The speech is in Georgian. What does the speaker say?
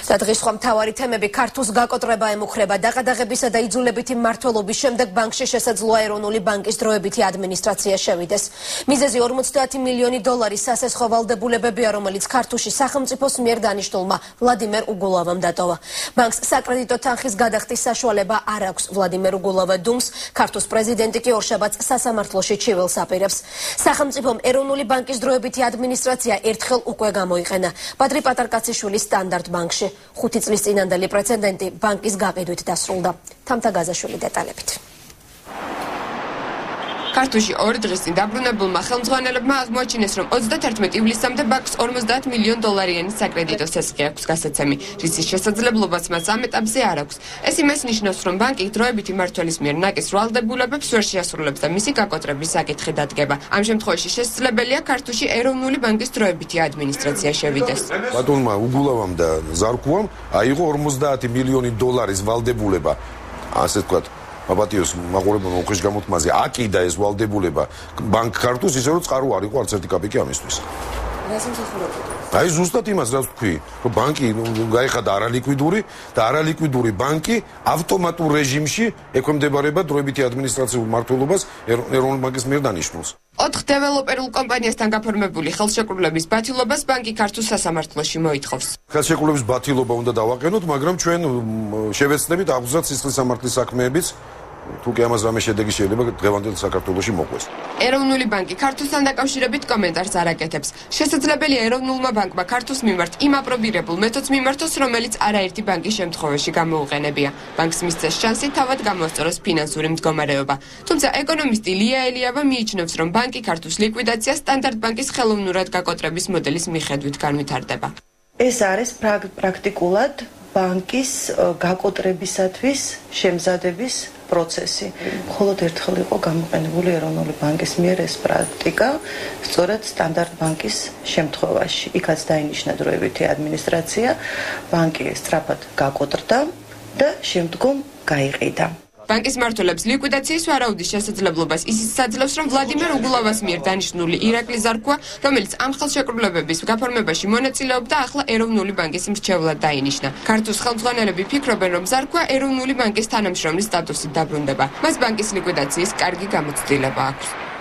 დღის სხვა მთავარი თემები ქართულს გაკოტრება ემუქრება დაყადაღებისა და იძულებითი მმართველობის შემდეგ ბანკში შესაძლოა ეროვნული ბანკის დროებითი ადმინისტრაცია შევიდეს. მიზეზი 50 მილიონი დოლარის სასესხო ვალდებულებებია, რომელიც ქართულში სახელმწიფოს მიერ დანიშნულმა ვლადიმერ უგულავამ დატოვა. ბანკს საკრედიტო თანხის გადახდის საშუალება არ აქვს. ვლადიმერ უგულავა დუმს, ქართულს პრეზიდენტი კი ორშაბათს სასამართლოში ჩივილს აპირებს. სახელმწიფომ ეროვნული ბანკის დროებითი ადმინისტრაცია ერთხელ უკვე გამოიყენა. ბადრი პატარკაციშვილის სტანდარტ ბანკში 5 წლის წინანდელი პრეცედენტი ბანკის გაყიდვით დასრულდა. თამთა გაზაშვილი დეტალებით. ქართულში 2 დღის წინ დაბრუნებულმა ხელმძღვანელებმა აღმოაჩინეს, რომ 31 ივლისამდე ბანკს 50 მილიონ დოლარიანი საკრედიტო სესხი აქვს გასაცემი, რისის შესაძლებლობაც მას ამ ეტაპზე არ აქვს. ეს იმას ნიშნავს, რომ ბანკი დროებითი მმართველის მიერ ნაკის ვალდებულებებს ვერ შეასრულებს და მისი გაკოტრების საკითხი დადგება. ამ შემთხვევაში შესაძლებელია ქართულში ეროვნული ბანკის დროებითი ადმინისტრაცია შევიდეს. ბატონმა უგულავამ და ზარქუამ აიღო 50 მილიონი დოლარის ვალდებულება, ასე ვთქვათ, აპატიოს მაყურებელმა უხეშ გამოთქმაზე აკიდა ეს ვალდებულება ბანკ ქართულს, ისე რომ წყარო არ იყო არც ერთი კაპიკი ამისთვის. აი ზუსტად იმას რაც თქვი, რომ ბანკი გაიხადა არალიკვიდური ბანკი ავტომატურ რეჟიმში ექვემდებარება დროებითი ადმინისტრაციულ მმართველობას ეროვნული ბანკის მიერ დანიშნულს. 4 დეველოპერულ კომპანიასთან გაფორმებული ხელშეკრულების ბათილობას ბანკი ქართულ სასამართლოში მოითხოვს. ხელშეკრულების ბათილობა უნდა დავაყენოთ, მაგრამ ჩვენ შევეცდებით აღზრდად სისხლის სამართლის საქმეებიც, თუ კი ამას რამე შედეგი შეიძლება დღევანდელ საქართველოში მოყვეს. ეროვნული ბანკი ქართულთან დაკავშირებით კომენტარს არ აკეთებს. შესაძლებელია ეროვნულმა ბანკმა ქართულს მიმართ იმ აპრობირებულ მეთოდს მიმართოს, რომელიც არაერთი ბანკის შემთხვევაში გამოუყენებია. ბანკს მისცეს შანსი თავად გამოასწოროს ფინანსური მდგომარეობა. თუმცა ეკონომისტი ლია ელიავა მიიჩნევს, რომ ბანკი ქართულს ლიკვიდაცია სტანდარტ ბანკის ხელოვნურად გაკოტრების მოდელის მიხედვით განვითარდება. ეს არის პრაქტიკულად ბანკის გაკოტრებისათვის შემზადების პროცესი. მხოლოდ ერთხელ იყო გამოყენებული ეროვნული ბანკის მიერ ეს პრაქტიკა, სწორედ სტანდარტ ბანკის შემთხვევაში. იქაც დაინიშნა დროებითი ადმინისტრაცია, ბანკი სწრაფად გაკოტრდა და შემდგომ გაიყიდა. ბანკის მმართველებს ლიკვიდაციის ვარაუდის შესაძლებლობას ისიც საძლევს, რომ ვლადიმერ უგულავას მიერ დანიშნული ირაკლი ზარქუა, რომელიც ამ ხელშეკრულებების გაფორმებაში მონაწილეობდა, ახლა ეროვნული ბანკის მრჩევლად დაინიშნა. ქართულს ხელმძღვანელები ფიქრობენ, რომ ზარქუა ეროვნული ბანკის თანამშრომლის სტატუსით დაბრუნდება. მას ბანკის ლიკვიდაციის კარგი გამოცდილება აქვს.